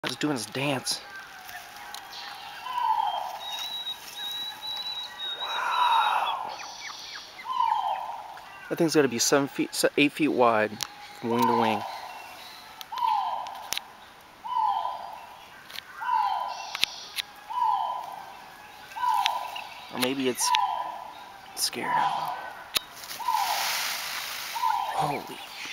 It's doing his dance. Wow. That thing's got to be 8 feet wide from wing to wing. Or maybe it's scared. I don't know. Holy